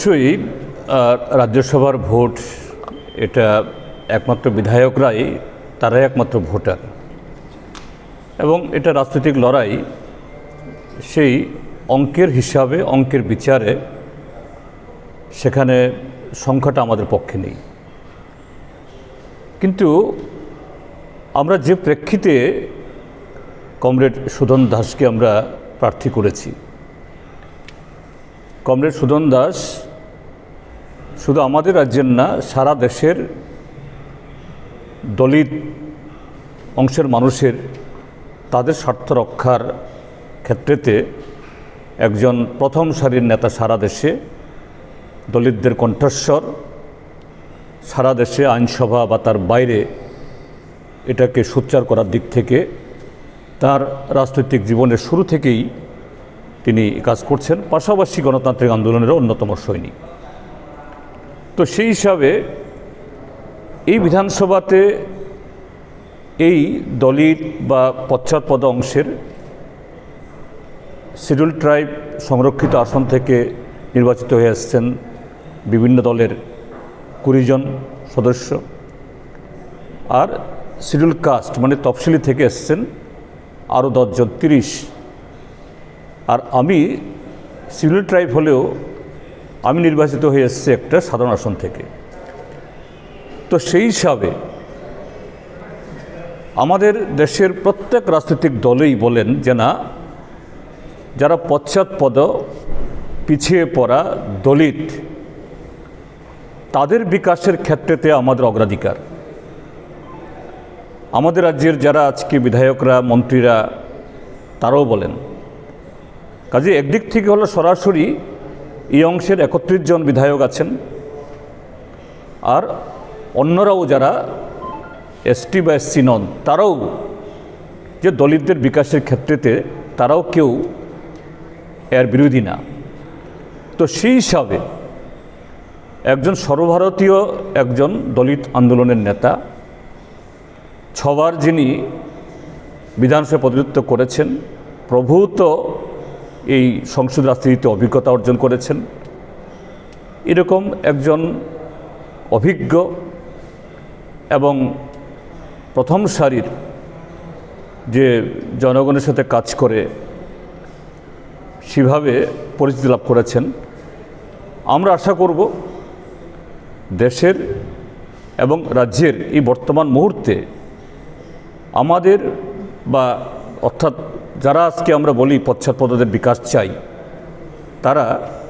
অবশ্যই রাজ্যসভার ভোট এটা একমাত্র বিধায়করাই তারাই একমাত্র ভোটার এবং এটা রাজনৈতিক লড়াই সেই অঙ্কের হিসাবে অঙ্কের বিচারে সেখানে সংখ্যাটা আমাদের পক্ষে নেই। কিন্তু আমরা যে প্রেক্ষিতে কমরেড সুদন দাসকে আমরা প্রার্থী করেছি, কমরেড সুদন দাস শুধু আমাদের রাজ্যের না, সারা দেশের দলিত অংশের মানুষের তাদের স্বার্থ রক্ষার ক্ষেত্রেতে একজন প্রথম সারির নেতা। সারা দেশে দলিতদের কণ্ঠস্বর, সারা দেশে আইনসভা বা তার বাইরে এটাকে সোচ্চার করার দিক থেকে তার রাজনৈতিক জীবনের শুরু থেকেই তিনি কাজ করছেন, পাশাপাশি গণতান্ত্রিক আন্দোলনেরও অন্যতম সৈনিক। তো সেই হিসাবে এই বিধানসভাতে এই দলিত বা পশ্চাৎপদ অংশের শিডিউল ট্রাইব সংরক্ষিত আসন থেকে নির্বাচিত হয়ে আসছেন বিভিন্ন দলের 20 জন সদস্য, আর শিডিউল কাস্ট মানে তফসিলি থেকে এসছেন আরও 10 জন, 30। আর আমি শিডিউল ট্রাইব হলেও আমি নির্বাচিত হয়ে এসেছি একটা সাধারণ আসন থেকে। তো সেই হিসাবে আমাদের দেশের প্রত্যেক রাজনৈতিক দলেই বলেন যে না, যারা পশ্চাৎপদ পিছিয়ে পড়া দলিত তাদের বিকাশের ক্ষেত্রেতে আমাদের অগ্রাধিকার। আমাদের রাজ্যের যারা আজকে বিধায়করা, মন্ত্রীরা, তারাও বলেন। কাজে একদিক থেকে হলো সরাসরি এই অংশের 31 জন বিধায়ক আছেন, আর অন্যরাও যারা এসটি বা এসসি নন, তারাও যে দলিতদের বিকাশের ক্ষেত্রেতে তারাও কেউ এর বিরোধী না। তো সেই হিসাবে একজন সর্বভারতীয় একজন দলিত আন্দোলনের নেতা, 6 বার যিনি বিধানসভায় প্রতিনিধিত্ব করেছেন, প্রভূত এই সংসদ রাজনীতিতে অভিজ্ঞতা অর্জন করেছেন, এরকম একজন অভিজ্ঞ এবং প্রথম সারির যে জনগণের সাথে কাজ করে সেভাবে পরিচিতি লাভ করেছেন। আমরা আশা করব দেশের এবং রাজ্যের এই বর্তমান মুহূর্তে আমাদের অর্থাৎ যারা আজকে আমরা বলি পশ্চাৎপদদের বিকাশ চাই, তারা